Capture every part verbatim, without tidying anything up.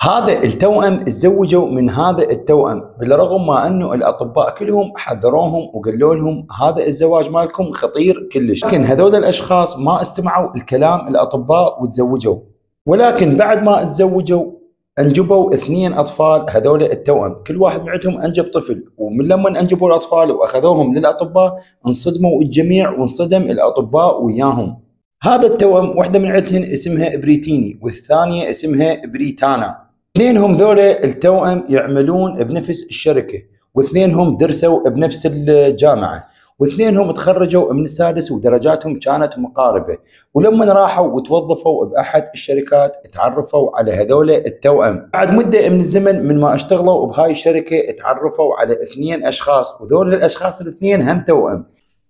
هذا التوأم تزوجوا من هذا التوأم، بالرغم ما انه الاطباء كلهم حذروهم وقالوا لهم هذا الزواج مالكم خطير كلش، لكن هذول الاشخاص ما استمعوا الكلام الاطباء وتزوجوا. ولكن بعد ما تزوجوا انجبوا اثنين اطفال، هذول التوأم كل واحد معتهم انجب طفل، ومن لما انجبوا الاطفال واخذوهم للاطباء انصدموا الجميع وانصدم الاطباء وياهم. هذا التوأم واحده من عندهن اسمها بريتيني والثانيه اسمها بريتانا. اثنينهم ذولا التوأم يعملون بنفس الشركه، واثنينهم درسوا بنفس الجامعه، واثنينهم تخرجوا من السادس ودرجاتهم كانت مقاربه، ولما راحوا وتوظفوا باحد الشركات تعرفوا على هذول التوأم. بعد مده من الزمن من ما اشتغلوا بهاي الشركه تعرفوا على اثنين اشخاص، وذول الاشخاص الاثنين هم توأم.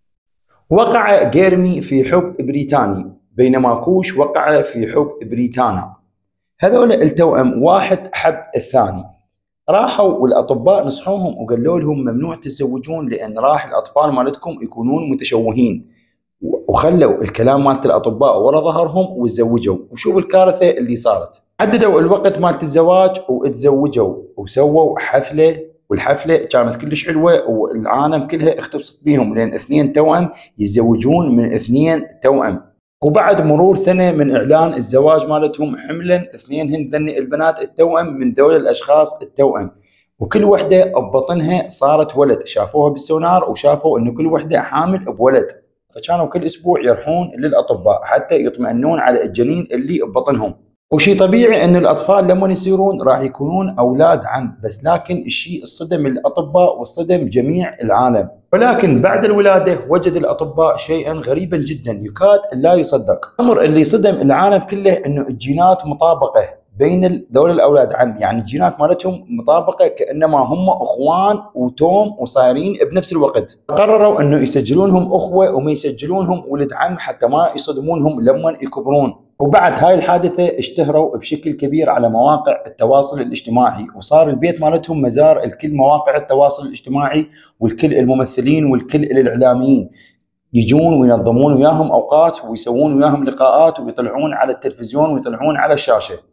وقع جيرمي في حب بريتاني بينما كوش وقع في حب بريتانا. هذول التوأم واحد حب الثاني، راحوا والاطباء نصحوهم وقالوا لهم ممنوع تتزوجون لان راح الاطفال مالتكم يكونون متشوهين، وخلوا الكلام مالت الاطباء ورا ظهرهم وتزوجوا. وشوف الكارثه اللي صارت، حددوا الوقت مالت الزواج وتزوجوا وسووا حفله، والحفله كانت كلش حلوه والعالم كلها اختصت بيهم لان اثنين توأم يتزوجون من اثنين توأم. وبعد مرور سنه من اعلان الزواج مالتهم حملا اثنينهن ذن البنات التوأم من ذول الاشخاص التوأم، وكل وحده ببطنها صارت ولد، شافوها بالسونار وشافوا انه كل وحده حامل بولد، فكانوا كل اسبوع يروحون للاطباء حتى يطمئنون على الجنين اللي ببطنهم. وشي طبيعي ان الاطفال لما يصيرون راح يكونون اولاد عم، بس لكن الشيء الصدم الاطباء والصدم جميع العالم. ولكن بعد الولاده وجد الاطباء شيئا غريبا جدا يكاد لا يصدق. الامر اللي صدم العالم كله انه الجينات مطابقه بين ذول الاولاد عم، يعني الجينات مالتهم مطابقه كانما هم اخوان وتوم وصايرين بنفس الوقت. قرروا انه يسجلونهم اخوه وما يسجلونهم ولد عم حتى ما يصدمونهم لما يكبرون. وبعد هاي الحادثه اشتهروا بشكل كبير على مواقع التواصل الاجتماعي، وصار البيت مالتهم مزار الكل مواقع التواصل الاجتماعي والكل الممثلين والكل الاعلاميين يجون وينظمون وياهم اوقات ويسوون وياهم لقاءات ويطلعون على التلفزيون ويطلعون على الشاشه.